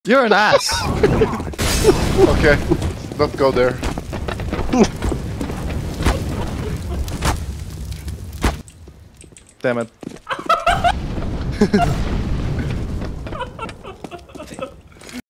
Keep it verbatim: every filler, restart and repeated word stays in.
You're an ass. Okay, not go there. Damn it.